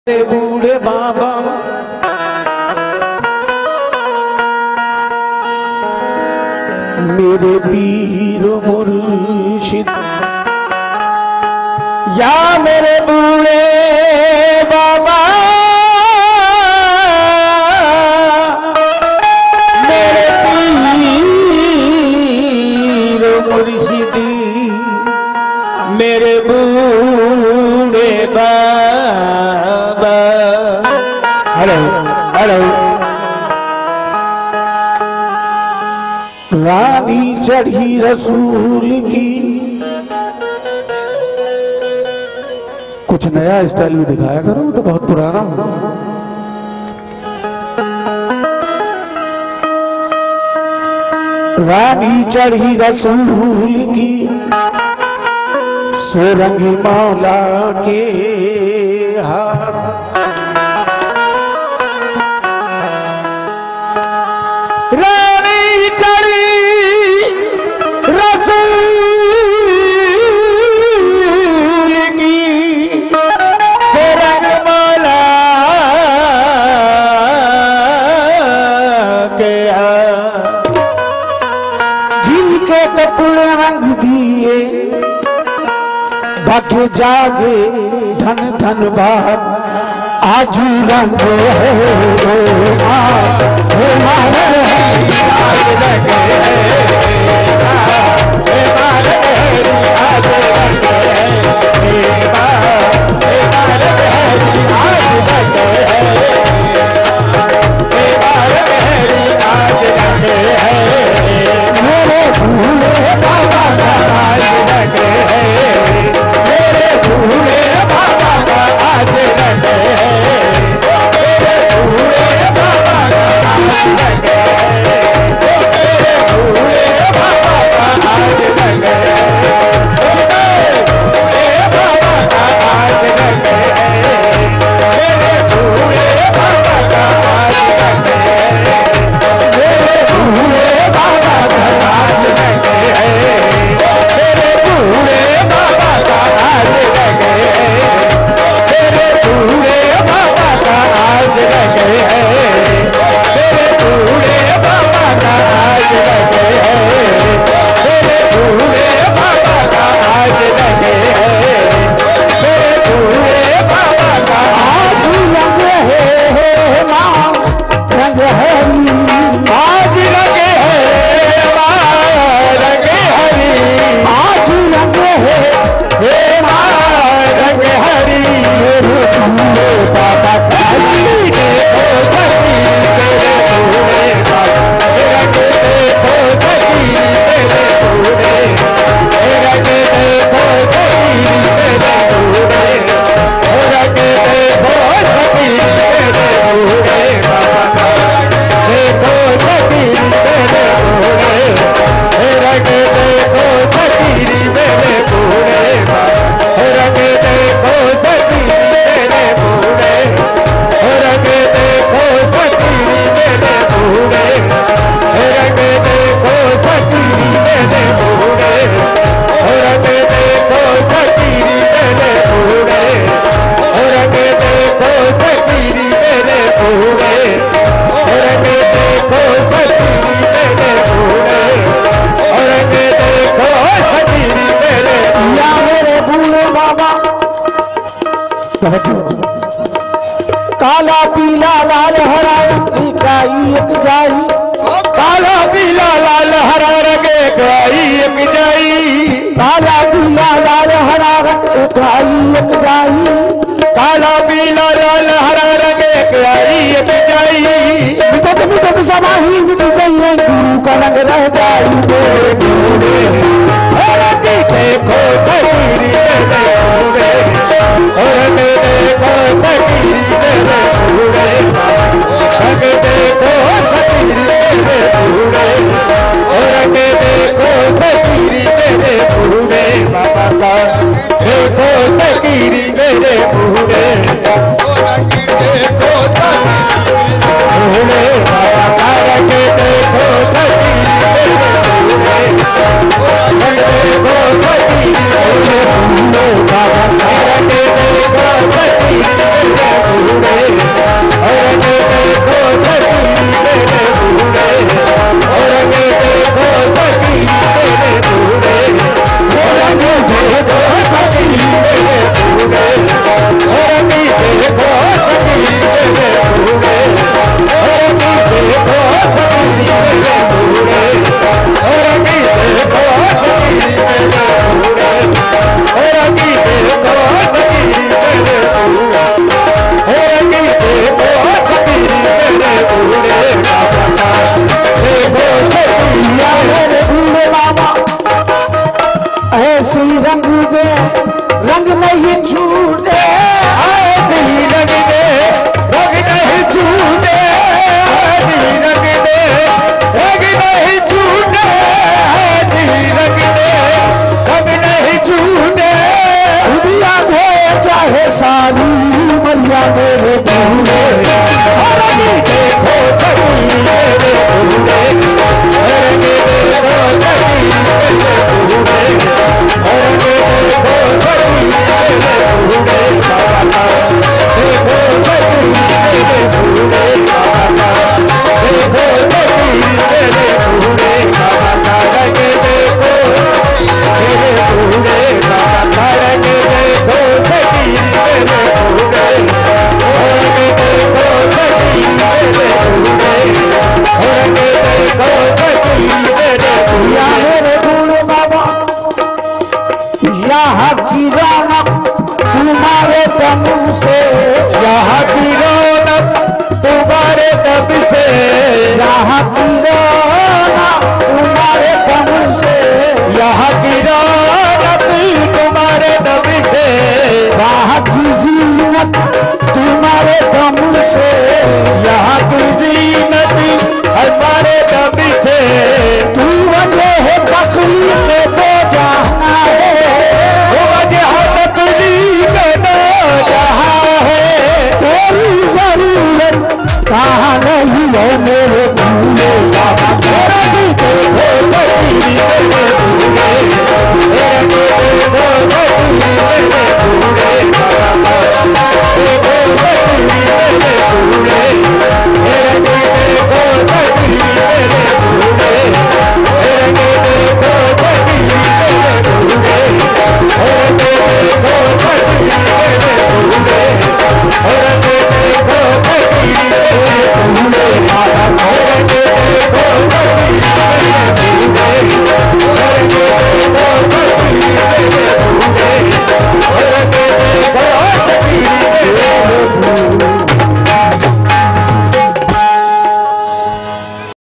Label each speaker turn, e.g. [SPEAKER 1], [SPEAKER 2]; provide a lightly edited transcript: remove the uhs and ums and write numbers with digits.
[SPEAKER 1] बूढ़े बाबा मेरे पीर मुर्शिद या मेरे बूढ़े बाबा मेरे पीर मुर्शिद मेरे बूढ़े बाबा। हेलो हेलो रानी चढ़ी रसूल की कुछ नया स्टाइल में दिखाया करो, तो बहुत पुराना हो। रानी चढ़ी रसूल की सोरंगी मौला के हाथ रानी चढ़ी रसूल की सोरंगी मौला के हाथ जिनके कपड़े रंग दिए बाकी जागे धन धन बात आजू रंग है काला पीला लाल हरा इकाई एक जाई काला पीला लाल हरा रंग इकाई एक जाई काला पीला लाल हरा रंग इकाई एक जाई काला पीला लाल हरा रंग इकाई एक जाई मिटत मिटत समाही मिट जाइए गुरु का रंग रह जाई देखो तकदीर मेरे बूढ़े पूरे धरंगी देखो सखी मेरे पूरे धरंगी देखो सखी मेरे पूरे धरंगी देखो सखी मेरे पूरे बाबा देखो सखी मेरे पूरे बाबा देखो सखी मेरे पूरे बाबा रंग देखो मेरे पूरे बाबा रंग देखो सखी मेरे पूरे रंग देखो सखी मेरे पूरे रंग देखो सखी मेरे पूरे मेरे पूरे बाबा यहाँ की रौनक तुम्हारे दम से यहाँ की रौनक तुम्हारे दम से यहाँ की रौनक तुम्हारे दम से यहाँ की रौनक तुम्हारे दम से यहाँ की जीनत तुम्हारे दम से यहाँ की जीनत हमारे दम से तू वजह है बकरी के दो जहां है वजह बकरी के दो जहां है तेरी जरूरत कहाँ